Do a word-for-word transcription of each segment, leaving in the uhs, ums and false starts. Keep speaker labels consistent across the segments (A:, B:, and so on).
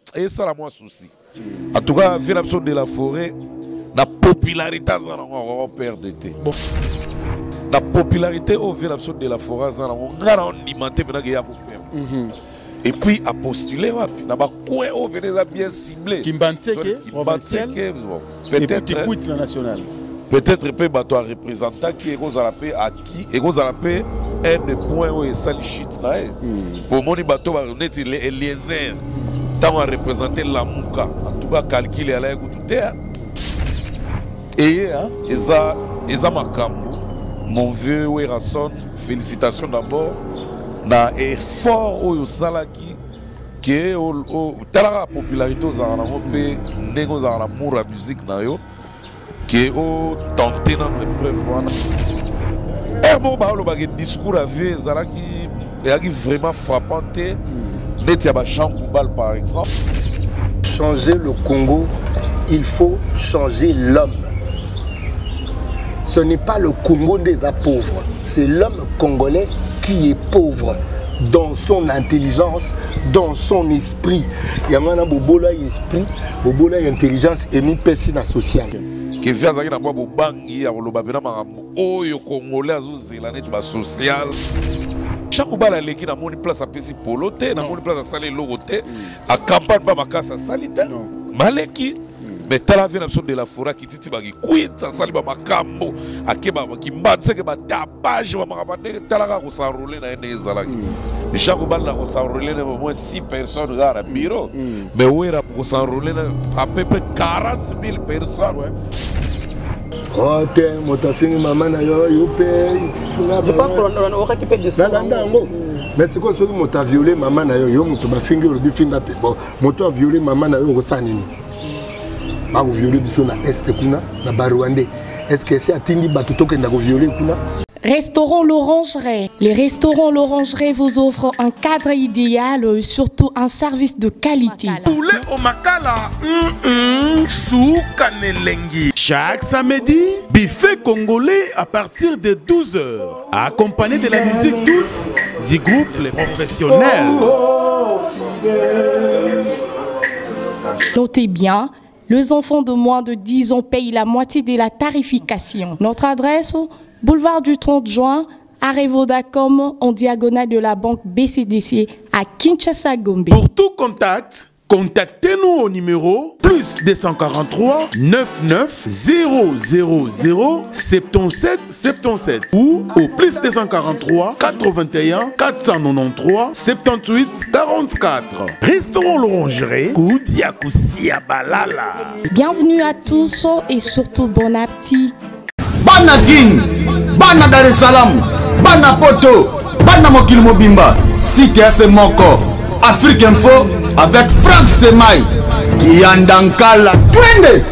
A: et ça la moi souci. En tout cas, vu l'absence de la forêt, la popularité on perd d'été. La popularité au vu l'absence de la forêt, on a alimenté maintenant qu'il y a perdre. Et puis à postuler, on a quoi on venait bien ciblé.
B: Kimbantseke, provincial.
A: Peut-être
B: national.
A: Peut-être peut bateau représentant qui est à qui et un des points où il s'allie shit. Pour mon bateau va reconnaître les Eliezer. Tant à représenter la Mouka. En tout cas, calculer à la écoute. Et ça, ça m'a mon vieux Werrason, félicitations d'abord. Na effort au Salaki qui est au la popularité aux Arabes et négo à l'amour à musique na yo qui est au tenté dans l'épreuve. Et bon bah le bagage discours à vie Zalaki est vraiment frappant. Netia Jean Koubal par exemple.
C: Changer le Congo, il faut changer l'homme. Ce n'est pas le Congo des pauvres, c'est l'homme congolais qui est pauvre dans son intelligence, dans son esprit. Il y a un bobola esprit, bobola intelligence et mi persina sociale.
A: Qui vient à la bangi à l'obabena marambo. Oh yo congolais azuzela net ba social. Chaque bala leki na moni place à pesi polote, na moni place à saler logote, à campagne pas makasa salita. Maleki. Mais tala vient absolument de la forêt qui dit bagi quit ça sali ba makambo akeba ki mbatse ke ba tapage ba makabane tala ka ko s'enrouler na ene zalaki ni chaque balle na ko s'enrouler na au moins six personnes dans le bureau mais où era pour s'enrouler à peu près quarante mille personnes ouais.
C: Oh te motafingi maman na yo yo pe
D: je pense qu'on aura qui peut discuter
C: mais c'est quoi ce que mota violé maman na yo yo moto ba fingi le bifinga te bon moto a violé maman na yo ko sanini. Est-ce que c'est Atindi Batuto qui a violé?
E: Restaurant L'Orangerie. Les restaurants L'Orangerie vous offrent un cadre idéal et surtout un service de qualité.
B: Poulet au makala, mm -mm. Soukanelengi. Chaque samedi, buffet congolais à partir de douze heures. Accompagné de la musique douce du groupe Les Professionnels.
E: Notez bien, les enfants de moins de dix ans payent la moitié de la tarification. Notre adresse, boulevard du trente juin, arrêt Vodacom, en diagonale de la banque B C D C à Kinshasa Gombe.
B: Pour tout contact, contactez-nous au numéro plus deux cent quarante-trois quatre-vingt-neuf zéro zéro zéro soixante-dix-sept soixante-dix-sept ou au plus deux cent quarante-trois quatre-vingt-un quatre cent quatre-vingt-treize soixante-dix-huit quarante-quatre. Restaurant L'Orangerie, Koudiakoussi à Balala.
E: Bienvenue à tous et surtout bon appétit.
F: Bana King, Bana Dar es Salaam, Bana Poto, Bana Mokil Mobimba, Cité F Moko, Afrique Info avec Franck Stemai, Yandankala, Twende.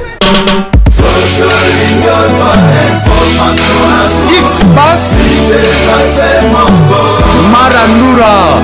F: X-Bass, Marandura,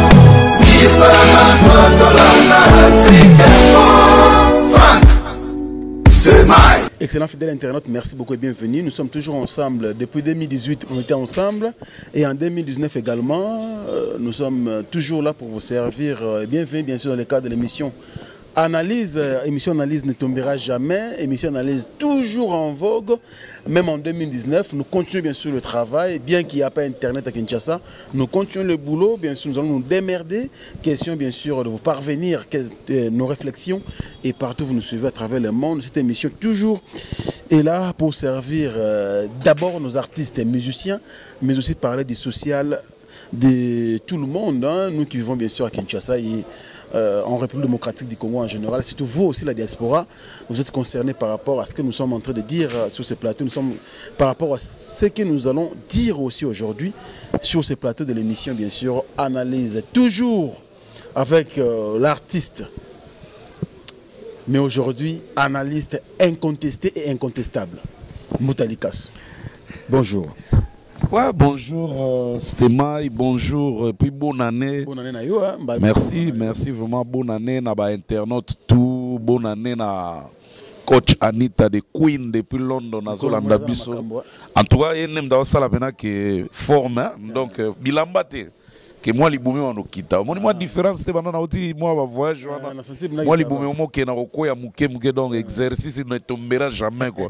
F: Franck Stemai.
B: Excellent fidèle internaute, merci beaucoup et bienvenue. Nous sommes toujours ensemble. Depuis deux mille dix-huit, on était ensemble. Et en deux mille dix-neuf également, euh, nous sommes toujours là pour vous servir. Bienvenue bien sûr dans le cadre de l'émission Analyse. Émission Analyse ne tombera jamais. Émission Analyse toujours en vogue. Même en deux mille dix-neuf, nous continuons bien sûr le travail. Bien qu'il n'y a pas Internet à Kinshasa, nous continuons le boulot. Bien sûr, nous allons nous démerder. Question bien sûr de vous parvenir nos réflexions. Et partout, vous nous suivez à travers le monde. Cette émission toujours est là pour servir euh, d'abord nos artistes et musiciens, mais aussi parler du social de tout le monde. Hein. Nous qui vivons bien sûr à Kinshasa et euh, en République démocratique du Congo en général, surtout vous aussi la diaspora, vous êtes concernés par rapport à ce que nous sommes en train de dire sur ce plateau, nous sommes par rapport à ce que nous allons dire aussi aujourd'hui sur ce plateau de l'émission bien sûr Analyse, toujours avec euh, l'artiste, mais aujourd'hui analyste incontesté et incontestable, Moutalikas. Bonjour.
A: Ouais, bonjour euh, Stemai, bonjour, et puis bonne année.
B: Bonne année na yo, hein?
A: Merci, merci vraiment, bonne année na ba internaute tout, bonne année na coach Anita de Queen depuis London na Zolanda biso. En tout cas, il y a une sala pena qui forme, donc bilambate. que moi les boumé on okita moi moi différence c'était banana oti moi va voyage moi les boumé mo ke na roko ya muke muke donc exercice ne tombera jamais quoi.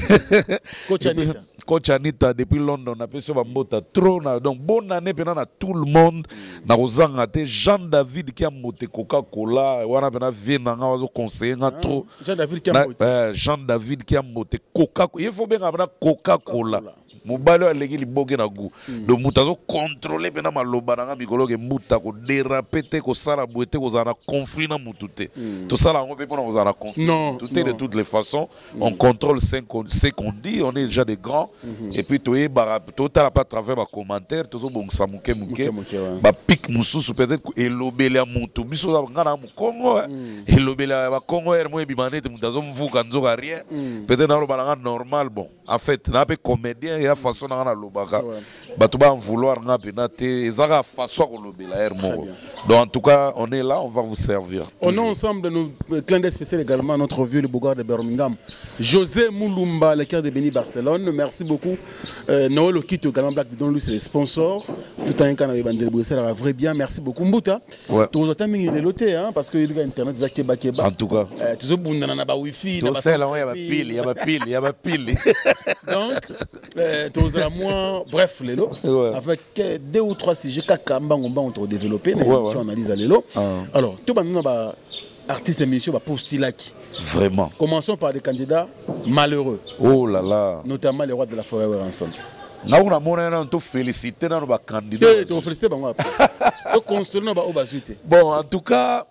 A: Coach Anita Coach Anita depuis London on appelle ça bambota trop na donc bonne année pendant à tout le monde na kozanga te Jean David qui a monté Coca-Cola wana pena vie na nga wazo conseiller nga trop
B: Jean David qui a monté
A: Jean David qui a monté Coca-Cola il faut bien avoir Coca-Cola mobalo aleki liboke na goût donc mutazo contrôler pena maloba na nga bikolo ke muta ko déraper te ko sala boete ko zana conflit na mutu te tout ça là on peut pas nous en conflit tout est de toutes les façons on contrôle ce qu'on dit on est déjà des grands et puis tu es tout à pas travers ma commentaire tout ça bon ça muke muke ba pic mususu peut-être elobele ya mutu biso ngana mu Congo elobele ya Congo er mo bimanete mutazo mvuka nzoka rien peut-être na lo balanga normal bon en fait na pe comédien ya façon na lobaka bato ba vouloir nga penate ezaka façon ko lobela er mo donc en tout cas on est là on va vous servir
B: on est ensemble nous clin d'œil spécial également notre vieux le Bougard de Birmingham José Moulumba le cœur de Béni Barcelone merci beaucoup euh, Noël Okito également Black de Don lui c'est les sponsors tout un canal de Bandel Bruxelles va vrai bien merci beaucoup Mbuta tu vous attends mingi loté hein parce que il y a internet za keba keba
A: en tout cas
B: tu zo bunda na ba wifi
A: na ba il y a ba pile il y a ba pile il y a ba pile
B: donc tu vous à moi bref lelo avec deux ou trois sujets kakamba ngomba on te développer on analyse lelo alors tout bandana ba artiste émission ba postilaki
A: vraiment
B: commençons par des candidats malheureux
A: oh là là
B: notamment les rois de la forêt ensemble
A: na una mona na to féliciter na ba candidat
B: tu te féliciter bango après to construire na ba obasuite
A: bon en tout cas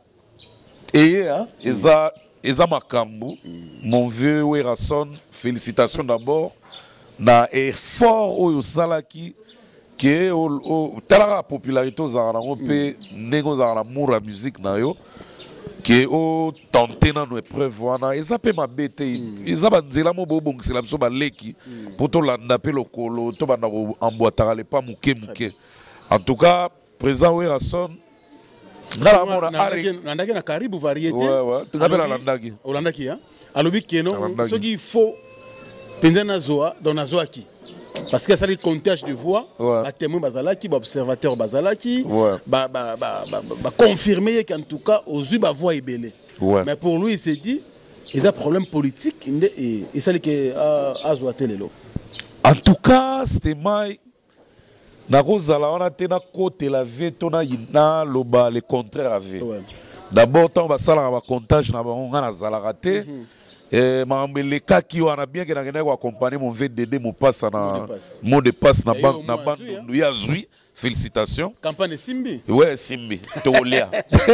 A: et hein eza eza makambu mon vieux Werason félicitations d'abord na effort oyo salaki que o talaka popularité ozala nango mpe ndenge ozala na mour ya musique na yo ke o tenter nano épreuve wana eza mpe mabe te eza banzela mo bobongisela biso baleki mpo tolanda mpe lokolo tobanda koambwataka lepa moke moke en tout cas président Werason ngala mona
B: landaki na karibu variété
A: tunga mpe nalandaki
B: olandaki alobi keno soki il faut penza na zoa donc na zoaki parce que ça les comptage de voix ba témoin bazalaki ba observateur bazalaki ba ba ba ba confirmer qu'en tout cas aux yeux ba voix ebele mais pour lui il s'est dit il a un problème politique et et ça que a zoaté lelo
A: en tout cas c'était mai na kozala wana te na côté la vie tona ina loba le contraire avait d'abord tant ba sala ba comptage na bango ngana zalaka te eh mambele kaki wana bien que na kena ko accompagner mon V D D mon passe na mot de passe na banque na banque nous ya zui félicitations
B: campagne Simbi
A: ouais Simbi tolia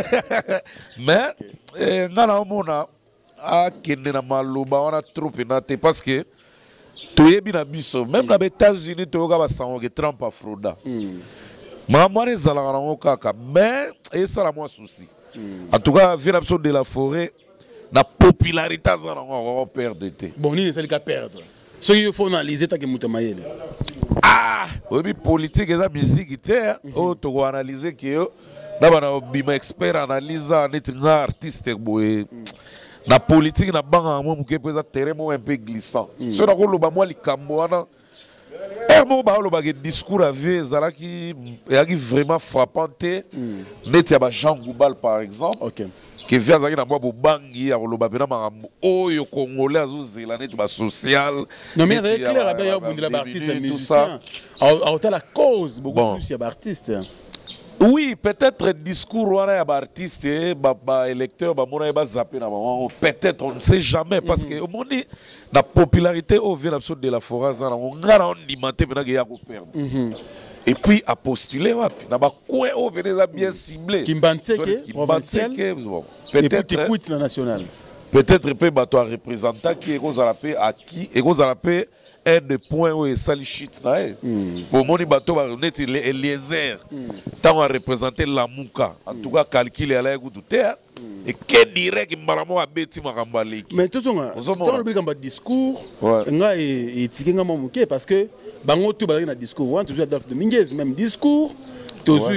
A: mais eh ngana mona a kende na maloba wana trop penate parce que toyebi na biso même na États-Unis toyoka ba sango que Trump a frauda maman ezalaka nango kaka mais esala moi souci en tout cas vu la de la forêt la popularité ça on va perdre té
B: bon ni c'est le cas perdre ce qu'il faut analyser ta que mutamayele
A: ah oui politique et la musique té oh tu dois analyser que yo d'abord na bima expert analyse net nga artiste boy na politique na banga mo muke pesa terrain mo un peu glissant so na ko loba mo likambo wana et mo ba loba que discours avait zalaki yaki vraiment frappant net ya ba Jean Goubal par exemple
B: OK
A: que vient zaki na bobo bangi ya loba pena makambo oyo congolais azozela net ba social
B: non mais c'est clair à bien bundela ba artiste musicien à la cause beaucoup plus ya ba artiste
A: oui peut-être discours wana ya ba artiste ba ba électeur ba mona ba zapper na peut-être on ne sait jamais parce que au monde la popularité au vient absolument de la forêt ça on ngara on limité pena que ya ko perdre et puis à postuler wapi na ba coin au venez bien ciblé
B: Kimbantseke provincial
A: peut-être
B: écoute la nationale
A: peut-être peut bato à représentant qui est kozala pe à qui et kozala pe un des points où sali shit na e bon moni bato ba net Eliezer tant à représenter la Muka en tout cas calculer à la écoute terre et que direct mbalamo abeti makambaliki
B: mais tout ça dans le bikamba discours nga et tikenga mamuke parce que bango tout ba na discours on toujours Adolphe Dominguez même discours toujours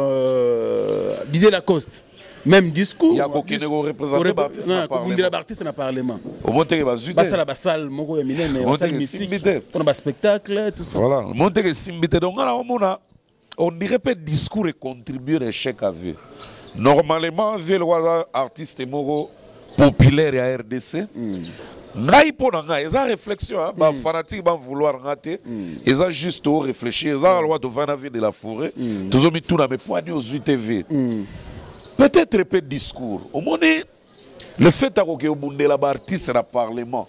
B: euh Didier Lacoste même discours
A: il y a aucun représentant
B: baptiste na parlement baptiste na parlement
A: au monter ba zude
B: basa la basal moko ya minene basal mythique pour ba spectacle tout ça
A: voilà monter que simbité donc on a on dirait que le discours est contribué à l'échec à vie. Normalement, vu le artiste moro populaire à R D C, ngai pona ngai, ils ont réflexion, hein, bah fanatique va vouloir rater, ils ont juste réfléchir, ils ont la loi de vingt de la forêt, tous ont mis tout dans mes poignets aux U T V. Peut-être peu de discours. Au moins, le fait que au monde là artiste dans le parlement,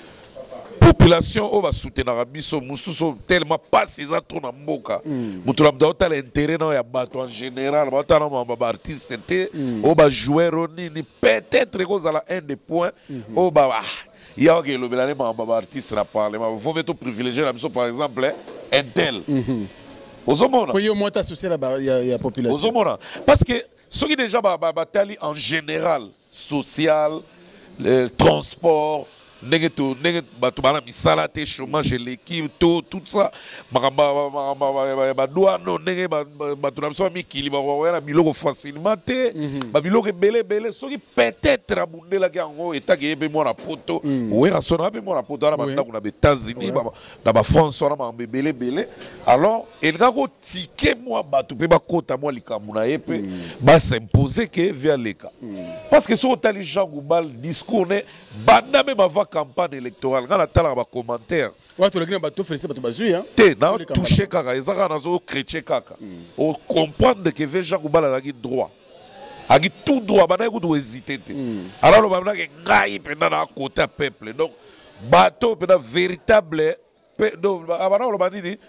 A: population au va soutenir biso mususo tellement pas ces trop na mboka. Mutulam da l'intérêt dans ya bato en général, ba tana ma artiste té au va jouer ni peut-être que ça a un des points au ba il y a que le belane ma artiste na parlement. Faut mettre privilégier la biso par exemple un tel. Ozomona.
B: Faut y au moins t'associer la la population.
A: Ozomona parce que ceux qui déjà bataille en général social, le transport, négatif, négatif, bateau bana misala te chômage l'équipe, tout tout ça, maramba maramba douane, négatif, bateau na so mi kili ba wa biloko facilement te, ba biloko belé belé, ceux qui peut-être abundé la gango et tagué be moi na poto, ouais à son be moi na poto na banda kuna be États-Unis, na ba France na ba belé belé, alors il ga ko ticket moi bateau pe ba kota moi likamuna yepe, ba s'imposer que via les cas, parce que sur tali Jean Goubal discours ne banda même avant campagne électorale quand la tala ba commentaire
B: ouais tu le gars bateau féliciter bateau bazui hein
A: té na toucher kaka ezaka na zo chrétien kaka on comprendre que Jean Goubal a gagné droit a gagné tout droit bana ko do hésiter té alors le bana que ngai pendant na côté peuple donc bateau pendant véritable donc bana le bana ni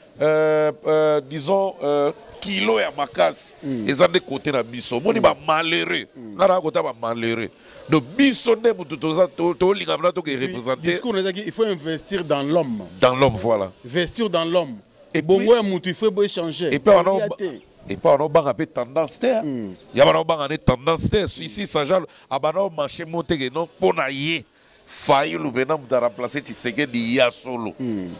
A: euh disons kilo ya makasi eza de côté na biso moni ba malheureux ngara côté ba malheureux donc biso ne mutu toza to linga bana to que représenter
B: discours il faut investir dans l'homme
A: dans l'homme voilà
B: investir dans l'homme et bongo ya mutu il faut échanger
A: et puis on et puis on a un tendance terre il y a une tendance terre ici ça genre abana marché monter que non pour na yé failli le venant de remplacer Tshisekedi ya solo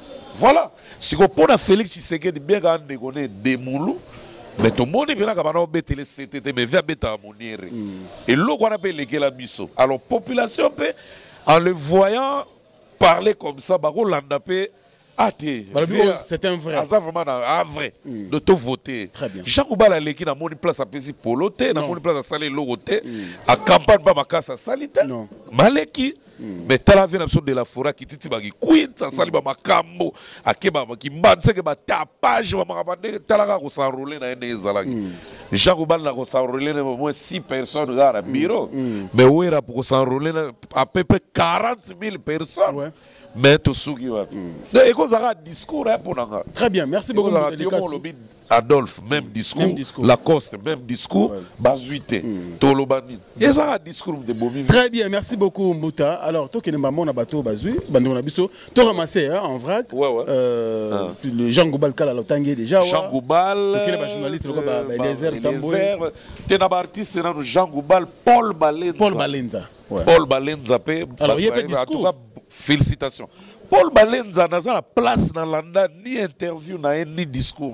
A: voilà si on pour Félix Tshisekedi bien grand dégonner des moulous mais tout le monde vient à bana betele C T T mais vient beta monniere et l'eau qu'on appelle les la biso alors population peut en le voyant parler comme ça bako landapé ah
B: c'est un vrai
A: ah vraiment un vrai de tout voter
B: très bien
A: Jean Goubal a l'équipe dans mon place à Pési Poloté dans mon place à Salé Logoté à campagne pas ma casse à Salita
B: non
A: maleki mais t'as la vie de la forêt qui titi bagi queen ça sali ba makambo akeba ki mbanse ke ba tapage ba makabande talaka ko s'enrouler na ene zalaki Jean Goubal na ko s'enrouler au moins six personnes dans le bureau mais où era pour s'enrouler à peu près quarante mille personnes ouais. Mais tout ce qui va. Et qu'on a un discours pour nous.
B: Très bien, merci beaucoup.
A: Adolphe, même discours. Même discours. Lacoste, même discours. Bazuité, Tolobani. Et ça a un discours de Bomi.
B: Très bien, merci beaucoup Mouta. Alors, toi qui n'es pas mon bateau Bazui, Bandon Abisso, tu as ramassé hein, en vrac.
A: Ouais, ouais.
B: Euh, ah. Le Jean Goubal Kala Lotangé déjà.
A: Jean Goubal.
B: Tu es journaliste, le gars Eliezer Tamboy.
A: Tu es un artiste, c'est Jean Goubal, Paul Balenza.
B: Paul Balenza.
A: Paul Balenza.
B: Alors, il y a pas de discours.
A: Félicitations. Paul Balenza n'a pas la place dans l'anda, ni interview, ni discours.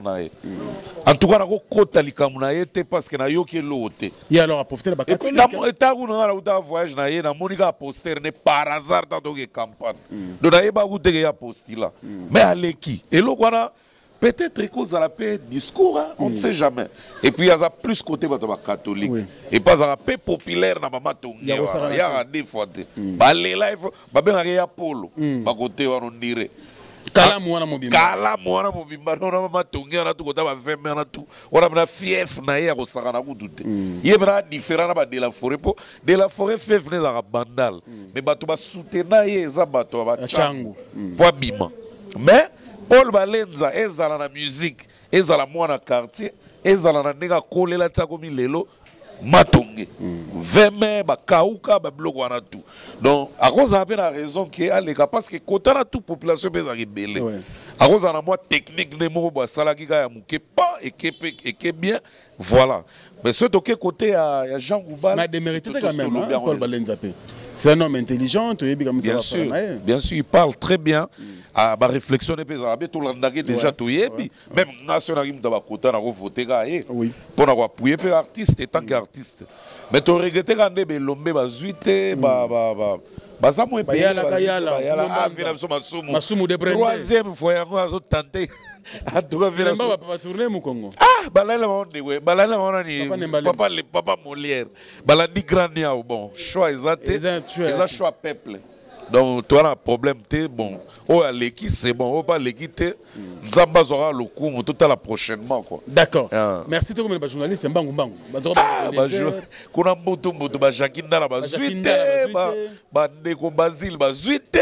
A: En tout cas, il y a un parce qu'il y a un l'autre.
B: Et alors, à profiter de la
A: campagne. Et puis, il y a un voyage, il y a un poster par hasard dans la campagne. Donc, il y a un poster là. Mais à l'équipe. Et là, peut-être que ça a un discours, hein? On ne sait jamais. Et puis il y a plus côté catholique. Oui. Et pas un peu populaire dans ma tongue. Il y a des fois. Les lives, il y a Polo. Pas côté on dirait.
B: Kala mwana mobimba.
A: Kala mwana mobimba. On a ma tongue, on a tout, on a vingt on a tout. On a fief na ya ko sakana ku dute. Il y a différent de la forêt po. De la forêt fief ne za bandal. Mais bato ba soutenir ye za bato ba changu. Po bima. Mais Paul Balenza ezala na musique ezala mwana quartier ezala na ndeka kolela tsako milelo matonge vingt ba kauka ba bloko wana tout donc à cause a bien la raison que aleka parce que kotana toute population pesa rebelle à cause na moi technique ne mo ba sala ki ga ya muke pas et que et que bien voilà mais ce toke côté à Jean Goubal
B: mais démérité quand même hein, Paul Balenza. C'est un homme intelligent, tu
A: bien sûr, bien sûr, il parle très bien. À ma réflexion, tout le monde déjà tout même national dans la côté, on a voté pour avoir appuyé artiste et tant qu'artiste. Mais tu regrettes quand même l'homme bazuité, bah bah bah baza mo epele
B: Bayala, Kayala,
A: bayala
B: Mfumo
A: avina biso masumu
B: Masumu de Brende.
A: troisième fois yango azo tenter en tout cas vina
B: Nemba va tourner mu Congo.
A: ah balala monde we balala wana ni
B: Papa Nembalem.
A: papa le papa Molière balandi grand niao bon choix exact
B: Eza choix.
A: eza choix peuple donc toi un problème te bon oh l'équipe c'est bon oh pas l'équipe te nzamba zora lokumu tout à la prochainement quoi.
B: D'accord.
A: Ah.
B: Merci tout comme les journalistes Mbangu Mbangu.
A: Ah, ba jo kuna mbutu mbutu ba Jakinda la ba zuite ba ba ndeko Basile ba zuite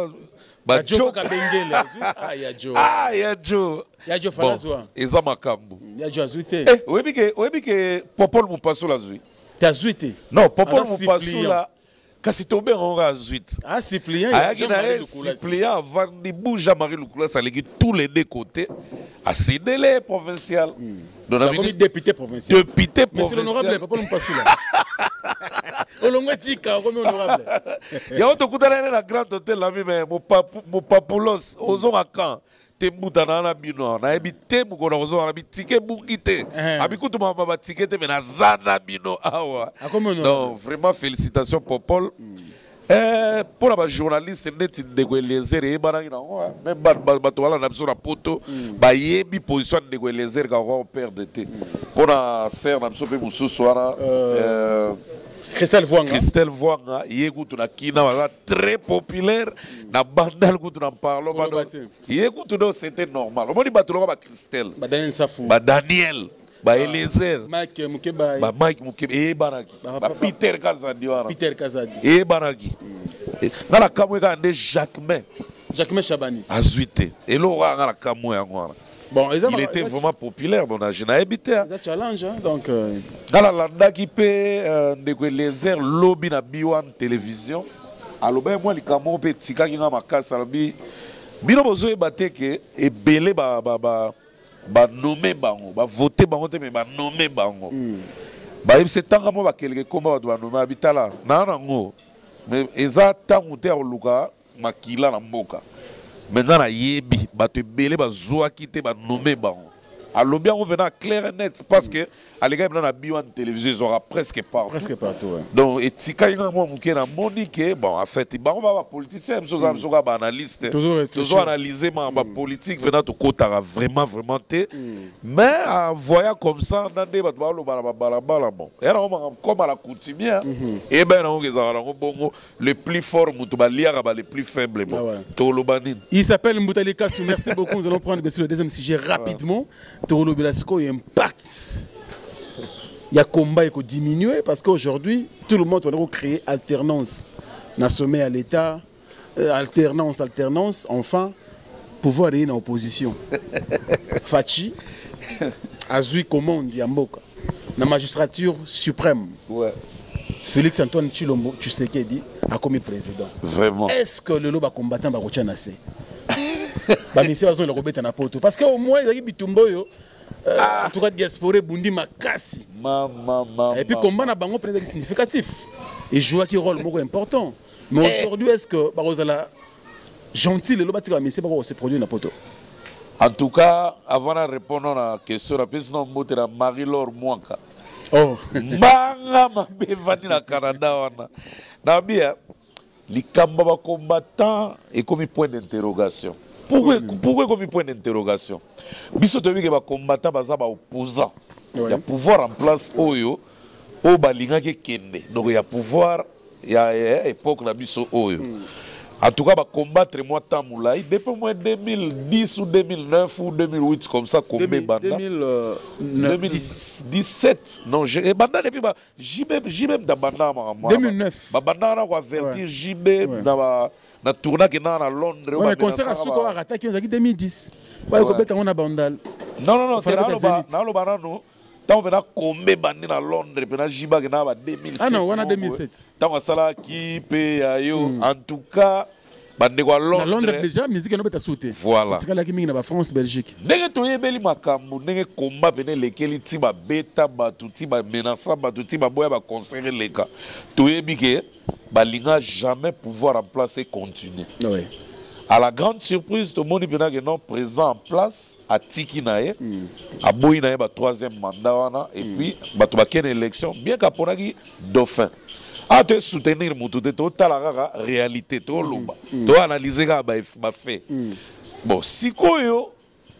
A: ba jo
B: Kabengele. Ah ya Jo.
A: ah ya jo
B: Ya Jo
A: bon
B: Falazwa.
A: eza makambo
B: Ya Jo azuite.
A: eh oyebi ke oyebi ke Popol Mupasula zui
B: Ta zuite.
A: non Popol
B: Ala
A: Mupasula kasi tobe ronga zuite
B: Ah suppliant.
A: ayaki na ye suppliant avandi bouge Marie Lukula saleki tous les deux côtés asidele provincial donc
B: On a député provincial.
A: député
B: Monsieur l'honorable,
A: provincial
B: papa Mpasula. Olongo Chika, comme honorable.
A: yango tokutana ne na grand hôtel ami me mopapulos ozonga kan te mbutana na bino nayebi te mokona kozonga na bitike bungi te abikutu mama batike te me naza na bino awa donc vraiment félicitations Popol Eh, pour les journalistes, c'est ndeko Eliezer ebanaki nango même bato bala na biso na poto bayebi position ndeko Eliezer ka ko perdre te pour na faire na biso pe mususu wana euh
B: Christelle Voanga.
A: Christelle Voanga yekutu na kina wa très populaire na bandal kutu na parlo bado yekutu do c'était normal omoni bato lo ba Christelle
B: ba Daniel Safou
A: ba Daniel ba Eliezer
B: Mike Mukeba
A: ba Mike Mukeba e banaki ba Peter Kazadi wana
B: Peter Kazadi
A: e banaki ngala kamwe ka nde Jacquemin
B: Jacquemin Chabani
A: azuite elo nga la kamwe yango wana
B: bon
A: il était vraiment populaire bon je n'ai habité
B: ça challenge hein, donc
A: ngala landaki pe ndeko Eliezer lobby na B one télévision aloba moi likamo pe tikaki nga makasa lobi bino bozo ebate ke ebele ba ba ba ba nommé bango ba voter bango te mais ba nommé bango ba yebise tanga mo ba keleke komba ba nommé habitala na nango mais eza tangu te oluka makila na mboka maintenant na yebi bato ebele bazwaki te ba nommé bango alobi yango venant clair et net parce que alega na B one télévision ils aura presque partout
B: presque partout ouais.
A: donc etika nga mo muke na monique bon en fait bango ba politicien so za so ba analyste toujours analyser ma ba politique venant to kotara vraiment vraiment te mais en voyant comme ça ndande ba ba lo ba ba ba bon era comme à la coutumière et ben on gezara ngo bongo le plus fort mutu ba liara ba le plus faible bon to lo banine
B: il s'appelle Mboutali Kassou. Merci beaucoup, nous allons prendre bien sûr le deuxième sujet rapidement. Toro Belasco impact. Il y a combat qui diminuer parce qu'aujourd'hui, tout le monde doit créer alternance. Dans sommet à l'État, euh, alternance, alternance, enfin, pouvoir aller dans l'opposition. Fachi, Azui commande Yamboka. Dans la magistrature suprême.
A: Ouais.
B: Félix Antoine Chilombo, tu sais qui dit, a commis président.
A: Vraiment.
B: Est-ce que le loba combattant va retenir assez? Bah mais c'est pas le robet na poto parce qu'au moins il y a bitumbo yo en tout cas diaspora bundi makasi
A: mama mama
B: et puis combat na bango prendre significatif et jouer qui rôle beaucoup important mais aujourd'hui est-ce que bah la gentil le loba tika mais c'est pas se produire na poto
A: en tout cas avant de répondre à la question la personne mote na Marie-Laure Mwanka
B: oh
A: manga mabevani na Canada wana na bien likamba ba combattant et comme point d'interrogation. Pourquoi pourquoi comme point d'interrogation? Biso to bike ba combattant baza ba opposant. Il y a pouvoir en place oyo o balinga ke kende. Donc il y a pouvoir il y a époque na biso oyo. En tout cas ba combattre moi tant moulay depuis moins deux mille dix ou deux mille neuf ou deux mille huit comme ça comme banda deux mille dix-sept non j'ai banda depuis ba jibem jibem da banda ma
B: deux mille neuf
A: ba banda na ko avertir jibem na ba na tourna ke na Londres
B: ouais, mais concert à ce qu'on a attaqué en deux mille dix ouais ko beta on a bandal
A: non non non c'est là ba na lo banano tant on a combé bandi na Londres pe na jiba ke na ba deux mille sept
B: ah non on a deux mille sept
A: tant sala ki pe ayo en tout cas bande ko Londres
B: Londres déjà musique no beta sauter
A: voilà
B: tika la ki mingi na ba France Belgique
A: ndenge to yebeli makambo ndenge combat bene lekeli ti ba beta ba tuti ba menaça ba tuti ba boya ba conseiller leka to yebi ke balinga jamais pouvoir en place et continuer
B: oui.
A: À la grande surprise tout le monde bena que non présent en place à tiki nae a boyi nae ba troisième mandat wana et puis ba to ba ken élection bien qu'aponaki dauphin Ah, tu soutenir mutu te to la réalité to loba. To analyser ga ba ba fait. Bon, sikoyo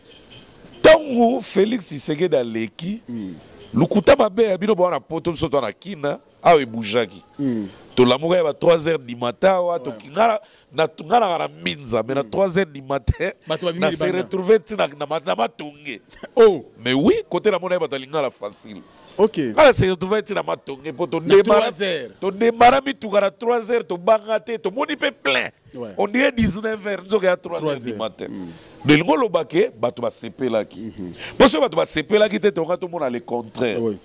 A: tango Félix Tshisekedi da leki. Lukuta mabe abino bona poto soto na kina awe bujaki. To lamuka ba trois heures du matin wa to kingara na tungara na minza mais na trois heures du matin na se retrouver tina na matonge. Oh, mais oui, côté la monnaie ba lingala facile.
B: Ok.
A: Quand se retrouver tina matonge pour to démarrer to démarrer mi tungara trois heures to bangate to moni pe plein. On dirait dix-neuf heures nzoka ya trois heures du matin. De l'ingolo baké bato ba sepela ki. Parce que bato ba sepela ki te tonga to mona le contraire. Oui.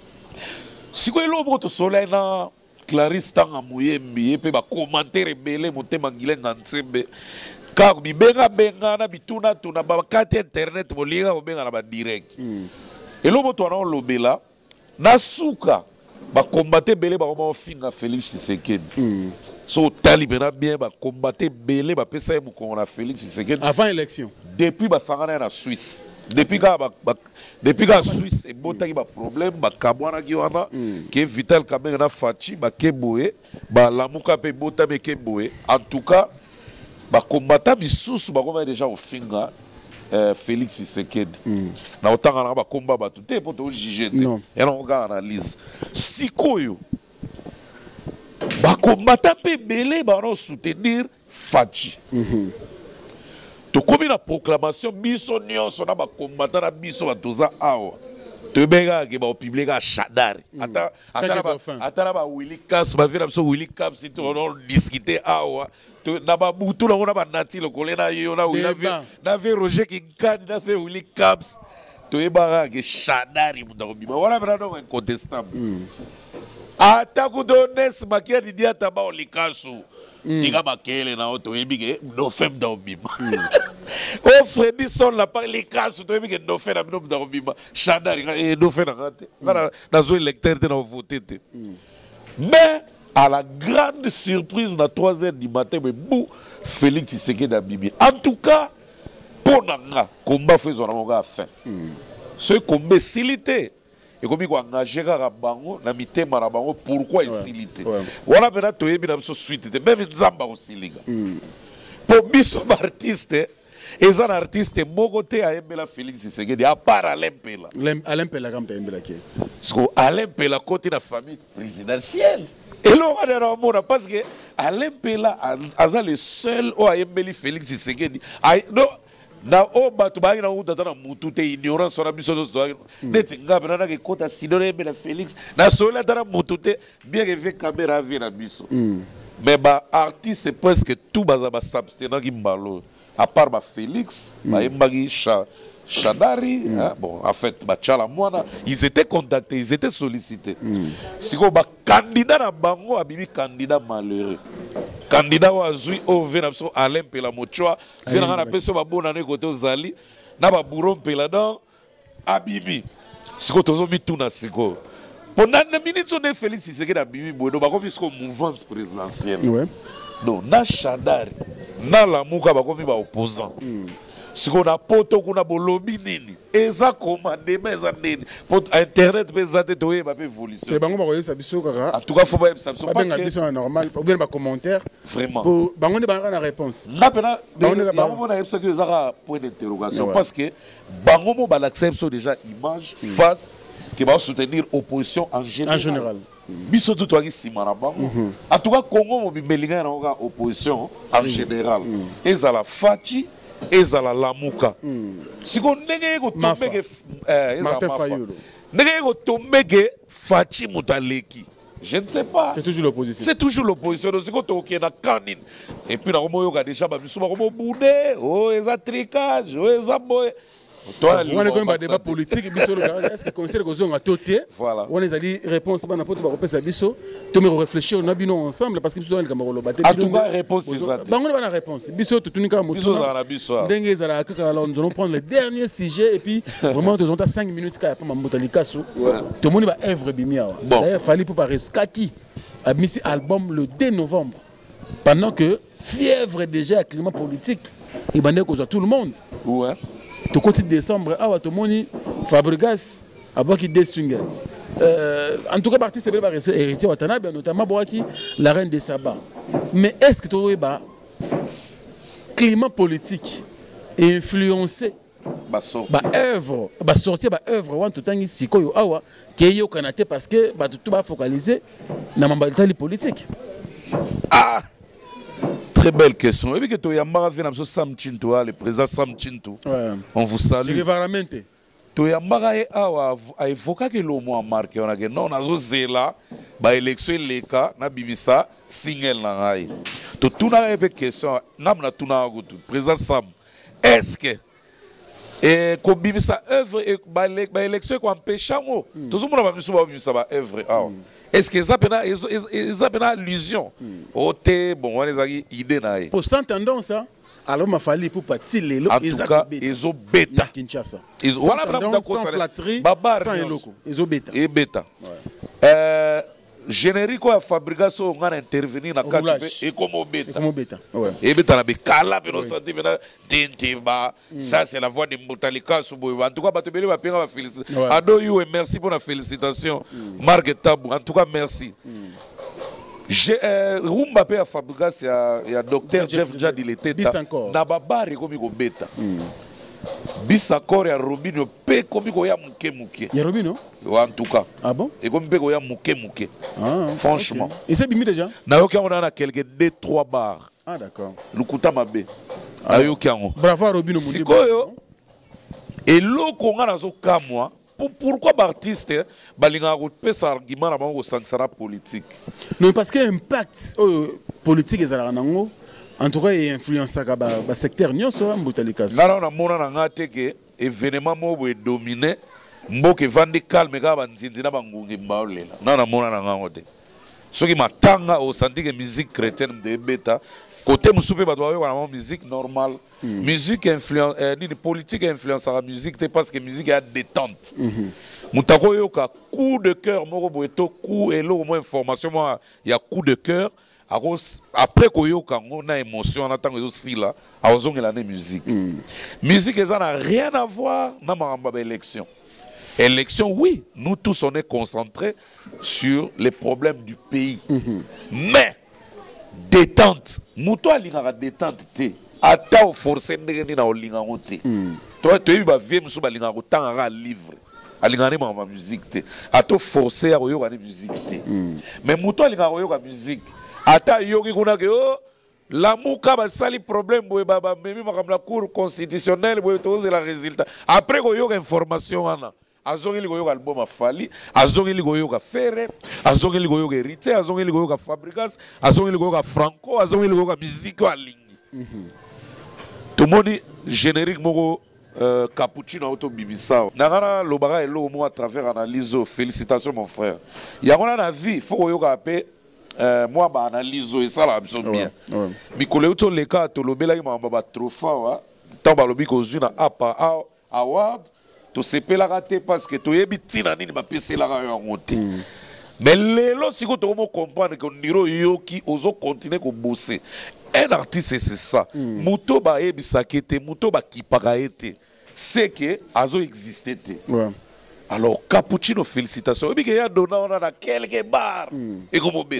A: Si quoi l'homme au soleil na Clarisse tanga muyembi et puis ba commentaire belé monter mangile nantsembe car bi benga benga na bituna tuna ba kati internet bolinga o benga na ba direct et l'homme to na lobela na suka ba combattre belé ba ko finga Félix Tshisekedi so talibena bien ba combattre belé ba pesa mu ko na Félix Tshisekedi
B: avant élection
A: depuis ba sangana na Suisse depuis ka ba depuis que Suisse et botaki ba problème ba kabwana ki wana que Vital Kamerhe na Fachi ba keboé ba lamuka pe botame keboé en tout cas ba combattant bisusu ba koma déjà au finga euh, Félix Tshisekedi na otanga na ba combat ba tout te poto juger te et on regarde analyse sikoyo ba combattant pe belé ba no soutenir Fachi comme la proclamation biso nyonso na ba combattant na biso batoza awa te bega ke ba publier ka Shadari ata ata ba ata ba Willy Caps ba vira biso Willy Caps c'est on discuter awa to na ba butu na ba nati le kolena yo na Willy na ve Roger Kinkani na fe Willy Caps to eba ke Shadari mudakobi ba wala bra donc incontestable ata ku dones makia di dia taba olikasu Diga bakele na auto ebige no fem da obima. O Freddy son la par les cas to ebige no fem da da obima. Shadari e no fem na ngate. Na na zo électeur te na voter te. Mais à la grande surprise na trois heures du matin mais bou Félix Tshisekedi da bibi. En tout cas pour nanga combat faisons na nga fin. Ce combat silité et comme il engagé à bango na mitema na bango pourquoi isilité voilà maintenant to yebi na biso suite même nzamba aussi liga pour biso artiste et un artiste moko te a embela Félix Tshisekedi à part Alain Pela
B: Alain Pela comme ta embela qui
A: parce que Alain Pela côté la famille présidentielle et là on a parce que Alain Pela a le seul au a embeli Félix Tshisekedi non na o batu ba ina uta tana mutu te ignorance na biso dos doa neti ngabe na ke kota sidore be la Félix na sola tana mutu te bien que ve caméra vie na biso mais ba artiste c'est presque tout baza ba s'abstenir ki mbalo à part ba Félix ba embagi cha Shadari hein, bon en fait ba chala mwana ils étaient contactés ils étaient sollicités siko ba candidat na bango abibi candidat malheureux candidat wa zui o vena so Alain Pela mochoa vena na peso ba bona ne côté ozali na ba buron pela donc abibi siko tozo mituna siko pendant une minute on est Félix Tshisekedi abibi bodo ba ko bisko mouvance présidentielle ouais non na Shadari na la muka ba ko mi ba opposant si on a poto kuna bolobi nini eza commandé mais eza nini pour internet mais eza tetoye ba évolution
B: et bango ba koyesa biso kaka
A: en tout cas faut ba ça parce que
B: biso normal ou bien ba commentaire
A: vraiment
B: pour bango ne ba na réponse
A: là pena bango na yebsa que eza point d'interrogation parce que bango mo ba l'accepte déjà image face qui va soutenir opposition en général
B: en général
A: biso tout toi qui simana bango en tout cas Congo mo bimelinga na opposition en général ezala Fachi ezala lamuka siko ndenge ko tombeke eh
B: Martin Fayulu
A: ndenge ko tombeke Fachi mutaleki je ne sais pas
B: c'est toujours l'opposition
A: c'est toujours l'opposition siko to na kanine et puis na ko moyo ka déjà ba biso ba ko boude oh eza tricage oh eza boy
B: toi on est comme un débat politique biso est-ce que conseil ko zonga toté
A: voilà
B: on les a dit réponse ba na poto ba ko pesa biso to me réfléchir on a bino ensemble parce que biso on kamaro lobaté
A: en tout cas réponse c'est ça
B: ba on a réponse biso to tunika moto
A: biso za na biso
B: ndenge ezala kaka alors nous allons prendre le dernier sujet et puis vraiment nous avons cinq minutes ka pa mambota likaso to moni ba œuvre bimia d'ailleurs fallait pour Paris Kaki a mis album le deux novembre pendant que fièvre déjà climat politique il bandait cause tout le monde
A: ouais
B: to côté décembre awa to moni Fabregas abaki deux singles euh, en tout cas parti c'est bien héritier Watanabe notamment Boaki la reine des Saba. Mais est-ce que tu vois climat politique influencé
A: Bah sorti.
B: Bah œuvre, bah sortir bah œuvre wan tout tangi sikoyo awa keyo kanate parce que bah tout va focaliser na mambalitali politique.
A: Ah, très belle question. Et puis que tu yambara vient avec Sam Chinto, le président Sam Chinto.
B: Ouais.
A: On vous salue.
B: Je vais
A: Tu yambara e awa a évoqué que l'homme a marqué on a que non nazo zela ba élection leka na bimisa single na ngai. To tuna e question namna tuna ngutu président Sam. Est-ce que et ko bimisa œuvre et ba élection ko empêcha mo. Tout le monde va bimisa ba bimisa ba œuvre ah. Est-ce que ça peut être allusion au thé, bon, on les a idées.
B: Pour cette tendance, alors il fallait pour partir les lots.
A: En tout cas, ils ont bêta.
B: Kinshasa.
A: Ils ont
B: sans flatterie, sans éloko. Ils ont bêta.
A: Et bêta. Euh, générique à fabrication, on a intervenu dans le cadre et comme bêta.
B: Comme bêta.
A: Et bêta, on a kala, mais on senti maintenant, ça c'est la voix de Moutalika. En tout cas, Batobeli va payer ma félicitation. Ado you et merci pour la félicitation. Marc Tabou, en tout cas, merci. Rumba pe a fabrication, il y a docteur Jeff Jadi il était na babari comme il bêta. Bisakor ya Robino pe comme il y a muke muke.
B: Il y a Robino?
A: En tout cas.
B: Ah bon?
A: Et comme il y a muke muke. Franchement.
B: Et c'est bimi déjà?
A: Na yoki on a quelques deux trois bars.
B: Ah d'accord.
A: Lukuta mabe. Na yoki on.
B: Bravo Robino
A: Mundi. Sikoyo. Et loko nga nazo kamwa. Pourquoi l'artiste balinga route sa argument na bango sansara politique?
B: Non parce que impact politique ezala nango. En tout cas, il influence le secteur nyonso mbutalika.
A: Ngara na mona na ngate ke événement mo bo dominer mboke vandi calme ga banzinzi na bangungi mbaolela. Na na mona na ngote. Soki matanga au senti que musique chrétienne de beta côté musupe ba doit avoir musique normale. Mm. Musique influence euh, ni politique influence la musique parce que musique est détente. Mutako mm -hmm. yoka coup de cœur moko boeto coup et lo moins information moi il y a coup de cœur. Après koyoka on a émotion on attend aussi là a ozonga la musique mm. Musique ça n'a rien à voir na mamba élection élection oui nous tous on est concentrés sur les problèmes du pays mm -hmm. Mais détente muto alinga détente te ata o forcer ndenge na olinga ngote toi tu ba vie muso balinga ko tanga livre alinga ne mamba musique te ato forcer a koyoka ne musique te mais muto alinga koyoka musique ata yoki kuna ke oh lamuka basali problème boye baba memi makamla cour constitutionnelle boye toze la résultat après ko yoka information wana azongi li ko yoka album afali azongi li ko yoka Ferre azongi li ko yoka Hérité azongi li ko yoka Fabrigas azongi li ko yoka Franco azongi li ko yoka musique alingi tout le monde générique moko euh, cappuccino auto bibisa nangana lobaka elo mo à travers analyse. Félicitations mon frère yangona na vie faut ko yoka pe. Euh, moi bah analyse et ça la bien bien mikolo to le cas to lobela ki mamba ba trofa wa tant ba lobi ko zuna apa award to sepela raté parce que to yebi tina nini ba pese la ga ngote mais lelo siko to mo comprendre que niro yoki ozo continuer ko bosser un artiste c'est ça muto ba yebi sakete muto ba kipaka été c'est que azo exister te alors, cappuccino, félicitations. Et puis, il y a donné on a quelques bars. Et comme on bête.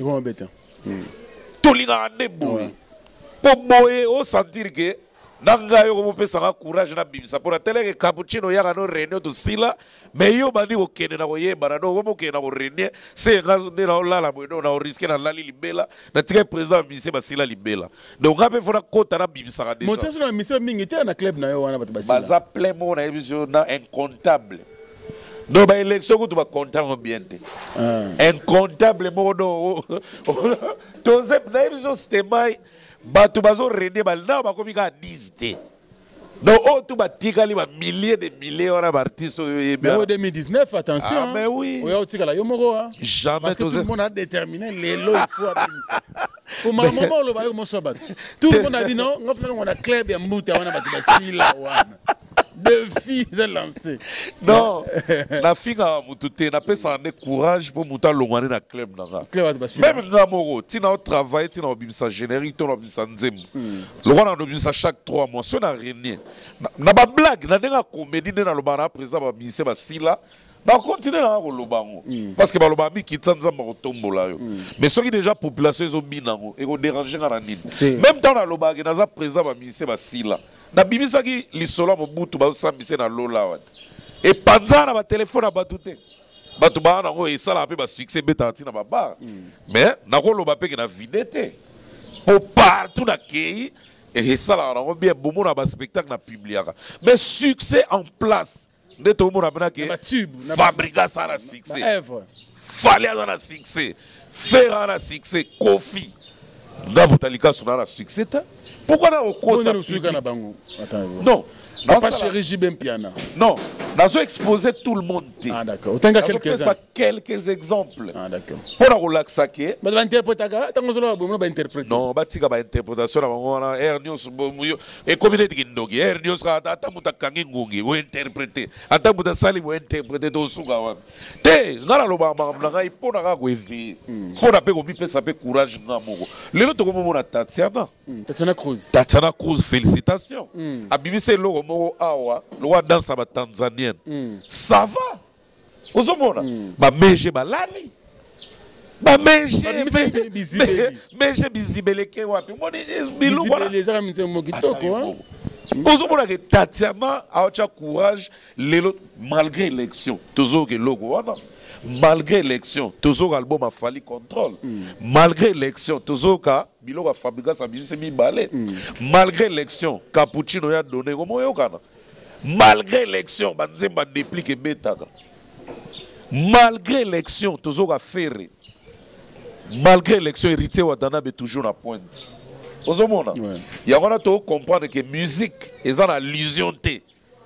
A: Tout le monde est bon. Pour boyer, on sentir que nanga yo comme peut ça courage na bimisa pour la télé que cappuccino ya no réunion to sila mais yo bani o kene na ko yeba no ko kene na ko réunion c'est ngazo de na la la bono na risquer na lali libela na tika président bimisa ba sila libela donc ngape fona kota na bimisa ka déjà.
B: Mo tso na mission mingi te na club na yo wana ba sila.
A: Baza plein mo na émission na incontable. Donc, l'élection, tu vas compter en bien. Incontable, mon nom. Tu sais, l'élection, c'était mai. Tu vas rené, là, tu vas dix. Donc, tu vas tirer des milliers de milliers d'artistes.
B: En deux mille dix-neuf, attention.
A: Ah, mais oui.
B: Jamais. Parce que tout le monde a déterminé les lots, il faut appeler ça. Pour ma maman, tout le monde a dit non, on a clair, bien, on a deux filles lancées.
A: Non, la fille a mouté, n'a pas ça courage pour monter l'ongane dans club même dans mon tu n'as travaillé, tu n'as pas ça générique, tu n'as pas ça nzem. Le roi n'a pas ça chaque trois mois, ça n'a rien. N'a pas blague, n'a pas comédie dans le bar présent, ba ministère ba sila, on continue à le parce que le qui est en tombola. Mais ce qui est déjà population est au binango et au déranger à la nid. Même temps, le bag est à présent à ministère Basila. Na bimisa qui l'isola mobutu ba sambise na lola. Et pendant na téléphone à batute. Batu ba na ko esala pe ba succès betati na baba. Mais na ko loba pe que na videte. Pour partout na kei et ça na ko bien bomo na ba spectacle na publiaka. Mais succès en place. De tout le monde a dit fabriquer ça à succès. Fallait dans la succès. Faire un succès. Kofi. Nabutalika sur la succès. Pourquoi on a cause ça? Non.
B: Non, pas chéri Jibem Piana.
A: Non. Nous avons exposé tout le monde.
B: Ah d'accord. Autant que quelques
A: ça quelques exemples.
B: Ah d'accord.
A: Pour la relaxer.
B: Mais l'interprétation, tu as interpréter.
A: Non, tu as interprétation. Ernios et communauté Kindogi. Ernios ata muta kangi ngungi. Ou interpréter. Ata muta sali ou interpréter to sugawan. Te ngala loba manga ipo na ko evi. Pour na pe ko bipe ça pe courage ngamoko. Lelo to ko mona Tatiana.
B: Tatiana Cruz.
A: Tatiana Cruz, félicitations. Abibi c'est logo mo awa, lo wa danse ba Tanzanienne. Ça va. Ozomona. Ba meje balali. Ba meje meje bizibeleke wapi. Moni bilu wala.
B: Les amis c'est mo kitoko hein.
A: Ozomona que Tatiana a eu courage lelo malgré l'élection. Toujours que logo wana. Malgré l'élection, toujours album a fallu contrôle. Mm. Malgré l'élection, toujours que Bilo a fabriqué sa musique mi balé. Malgré l'élection, Cappuccino a donné comme yokana. Malgré l'élection, Banzemba déplique beta. Malgré l'élection, toujours a ferré. Malgré l'élection, héritier Wadana est toujours à pointe. Ozomona. Il y a on comprendre que musique est en allusion té.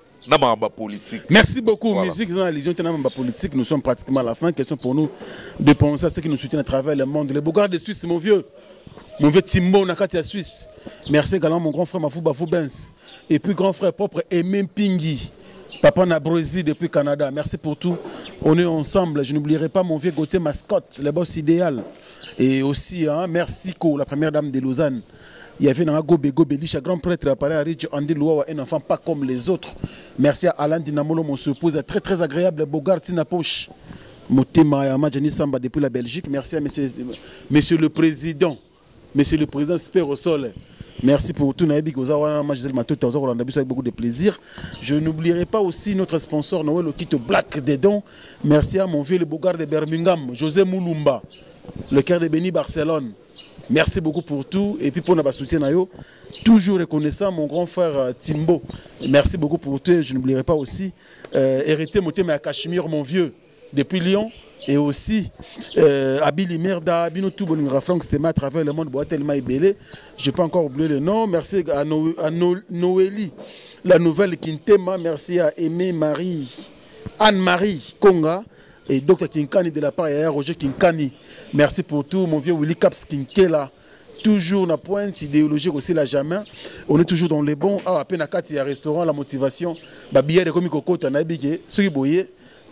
A: Politique.
B: Merci beaucoup, voilà. Musique, dans la vision politique, nous sommes pratiquement à la fin. Question pour nous de penser à ceux qui nous soutiennent à travers le monde. Les Bogards de Suisse, mon vieux, mon vieux Timbo Nakatia Suisse. Merci également mon grand frère Mafouba Foubens. Et puis grand frère propre Emem Pingui. Papa Nabrosi depuis Canada. Merci pour tout. On est ensemble. Je n'oublierai pas mon vieux Gauthier Mascotte, le boss idéal. Et aussi, hein, merci Co, la première dame de Lausanne. Il y avait un Gobe Gobe Lisha, grand prêtre à Palais Ridge, Andy Loua, un enfant pas comme les autres. Merci à Alain Dinamolo, mon épouse, très très agréable, Bogart Tina Poche. Motema Yama, Jenny Samba depuis la Belgique. Merci à monsieur, monsieur le Président, monsieur le Président Spero Sol. Merci pour tout, Naïbi Gozawa, Gisèle Matou, on a avec beaucoup de plaisir. Je n'oublierai pas aussi notre sponsor Noël Okito Black Dedon. Merci à mon vieux le Bogart de Birmingham, José Moulumba, le cœur de Béni Barcelone. Merci beaucoup pour tout. Et puis pour notre soutien, toujours reconnaissant mon grand frère euh, Timbo. Merci beaucoup pour tout. Et je n'oublierai pas aussi euh, héritier Motema Cachemire, mon vieux, depuis Lyon. Et aussi euh, Abili Merda, Abino Toubongra Franck Stema à travers le monde, tellement ébélé. Je n'ai pas encore oublié le nom. Merci à, no à no Noélie, la nouvelle Kintema. Merci à Aimé Marie, Anne-Marie Konga. Et docteur Kinkani de la part et Roger Kinkani. Merci pour tout, mon vieux Willy Caps Kinkela. Toujours la pointe idéologique aussi la jamais. On est toujours dans les bons. Ah, à peine à quatre, il y a un restaurant, la motivation. Babière de Komiko, tu as nabigué. Ce qui boye.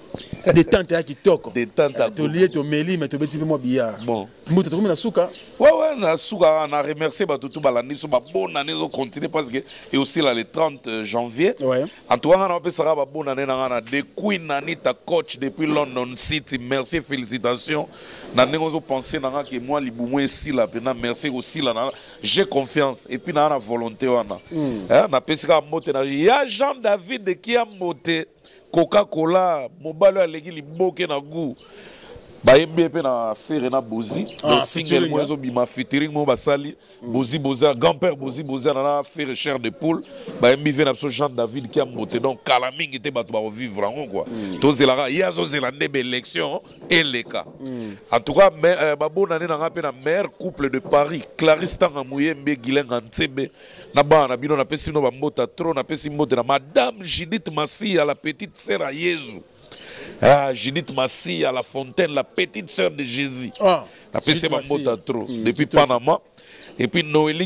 B: Détente à qui toque.
A: Détente à
B: tu lié, tu mêlis, mais tu veux dire moi billard. Bon. Moi, tu as trouvé la souka.
A: Ouais, ouais, la souka. On a remercié tout l'année. C'est une bonne année. On continue parce que. Et aussi là, le trente janvier. Ouais. En tout cas, on a appelé ça une bonne année. On a des Queen Anita coach depuis London City. Merci, félicitations. On a pensé que moi, les boumoués ici là. Merci aussi là. J'ai confiance. Et puis, on a la volonté. On a appelé ça une moté. Il y a Jean-David qui a moté. Coca-Cola, mobile alegi li boke na goût. Ba yembe pe na faire na Bozi, le single mo zo bima featuring mo basali, Bozi Bozi, grand-père Bozi Bozi na faire chair de poule. Ba yembe vient absolument Jean David qui a monté donc Kalaming était ba to vivre en quoi. To zelara ya zo zela ndebe élection et les cas. En tout cas, ba bonne année na pe na meilleur couple de Paris, Clarisse Tangamouye mbe Gilen Ntsebe. Na ba na bino na pesi no ba mota trop na pesi mota na madame Judith Massi à la petite sœur à Jésus. Ah, Judith Massi à la fontaine, la petite sœur de Jésus. Ah, la P C Mota trop mmh, depuis Panama. Et puis Noélie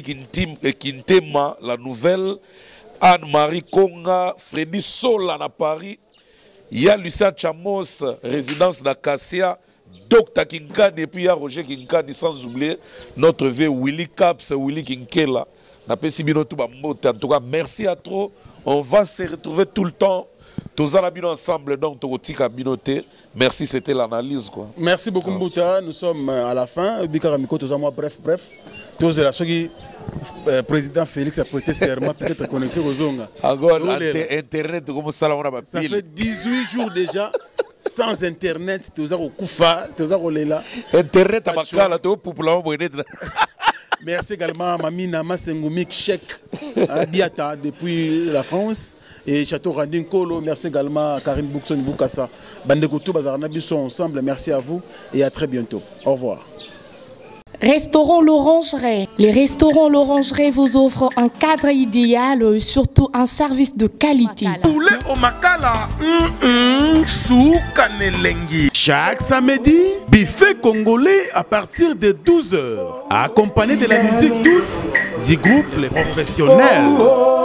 A: Kintema, la nouvelle. Anne-Marie Konga, Freddy Sola à Paris. Il y a Lucia Chamos, résidence d'Acacia. Docteur Kinkani et puis il y a Roger Kinkani, sans oublier notre vieux Willy Caps, Willy Kinkela. En tout cas, merci à trop. On va se retrouver tout le temps. tous à bino ensemble, donc Togotika Binoté. Merci, c'était l'analyse, quoi.
B: Merci beaucoup, Mbouta. Nous sommes à la fin. Bikaramiko, tous à moi, bref, bref. Tous de la Sogi, président Félix a prêté serment, peut-être connexion aux Zonga.
A: Encore, Internet, comment ça, on a
B: ça fait dix-huit jours déjà. Sans internet, tous à Koufa, tous à Rolela.
A: Internet, à Makala, tout pour la
B: Merci également à Mamina Massengoumik Chek à Biata depuis la France et Château Randin Kolo. Merci également à Karine Boukson Boukassa. Bandekoutou Bazarnabi sont ensemble. Merci à vous et à très bientôt. Au revoir.
E: Restaurant L'Orangerie. Les restaurants L'Orangerie vous offrent un cadre idéal, surtout un service de qualité.
G: Poulet au makala, mm -mm, sous kanelengi.
B: Chaque samedi, buffet congolais à partir de douze heures, accompagné de la musique douce du groupe Les Professionnels.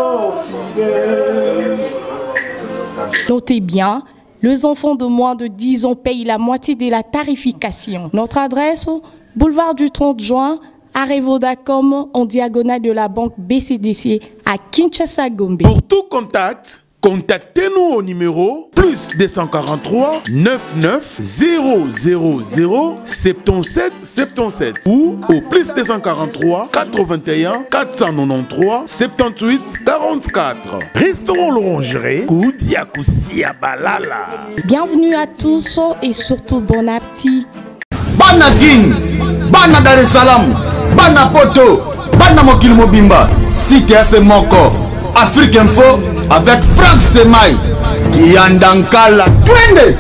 E: Notez bien, les enfants de moins de dix ans payent la moitié de la tarification. Notre adresse, boulevard du trente juin, arrêt Vodacom, en diagonale de la banque B C D C à Kinshasa Gombe.
G: Pour tout contact, contactez-nous au numéro plus deux cent quarante-trois quatre-vingt-neuf zéro zéro zéro soixante-dix-sept soixante-dix-sept ou au plus deux cent quarante-trois quatre-vingt-un quatre cent quatre-vingt-treize soixante-dix-huit quarante-quatre. Restaurant L'Orangerie, Koudia Koussia Balala.
E: Bienvenue à tous et surtout bon appétit.
F: Bana King, Bana Dar es Salaam, Bana Poto, Bana Mokil Mobimba, Cité F Moko, Afrique Info avec Franck Semaï, Yandankala, Twende.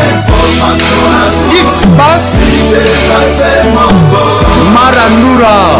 F: X-Bass, Marandura.